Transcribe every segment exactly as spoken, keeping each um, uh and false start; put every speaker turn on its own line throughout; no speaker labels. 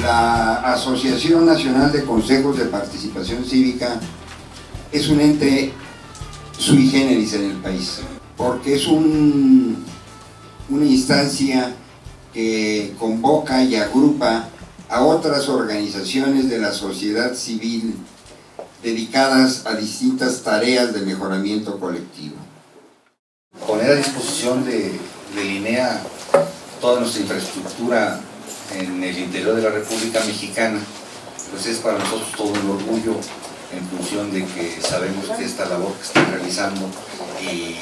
La Asociación Nacional de Consejos de Participación Cívica es un ente sui generis en el país, porque es un, una instancia que convoca y agrupa a otras organizaciones de la sociedad civil dedicadas a distintas tareas de mejoramiento colectivo.
Poner a disposición de, de Linea toda nuestra infraestructura en el interior de la República Mexicana, pues es para nosotros todo un orgullo, en función de que sabemos que esta labor que están realizando y,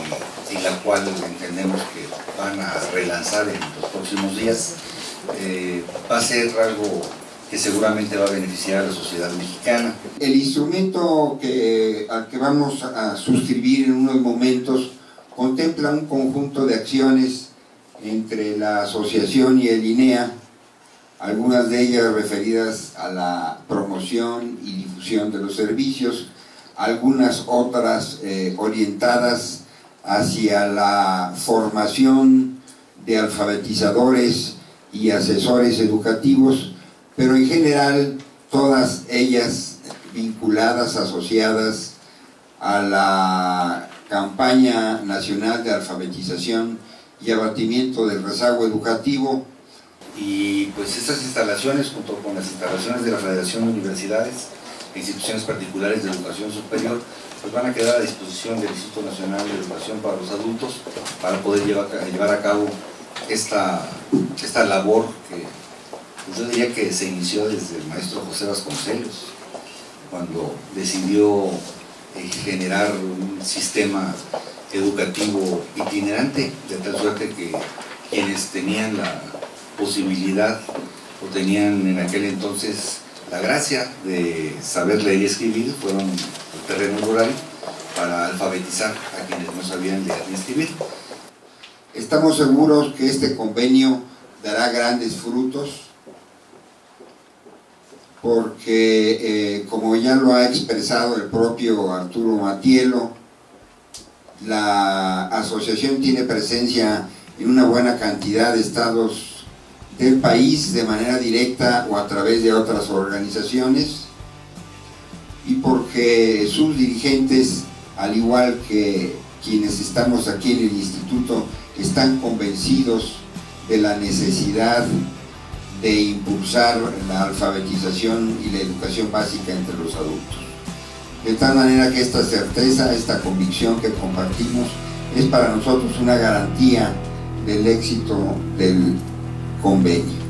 y la cual entendemos que van a relanzar en los próximos días, eh, va a ser algo que seguramente va a beneficiar a la sociedad mexicana.
El instrumento que, al que vamos a suscribir en unos momentos contempla un conjunto de acciones entre la asociación y el INEA, algunas de ellas referidas a la promoción y difusión de los servicios, algunas otras eh, orientadas hacia la formación de alfabetizadores y asesores educativos, pero en general todas ellas vinculadas, asociadas a la campaña nacional de alfabetización y abatimiento del rezago educativo.
Y pues estas instalaciones, junto con las instalaciones de la Federación de Universidades e instituciones particulares de educación superior, pues van a quedar a disposición del Instituto Nacional de Educación para los Adultos para poder llevar, llevar a cabo esta, esta labor que pues yo diría que se inició desde el maestro José Vasconcelos, cuando decidió eh, generar un sistema educativo itinerante, de tal suerte que quienes tenían la posibilidad o tenían en aquel entonces la gracia de saber leer y escribir fueron al terreno rural para alfabetizar a quienes no sabían leer ni escribir.
Estamos seguros que este convenio dará grandes frutos, porque eh, como ya lo ha expresado el propio Arturo Matielo, la asociación tiene presencia en una buena cantidad de estados del país de manera directa o a través de otras organizaciones, y porque sus dirigentes, al igual que quienes estamos aquí en el instituto, están convencidos de la necesidad de impulsar la alfabetización y la educación básica entre los adultos. De tal manera que esta certeza, esta convicción que compartimos, es para nosotros una garantía del éxito del convenio.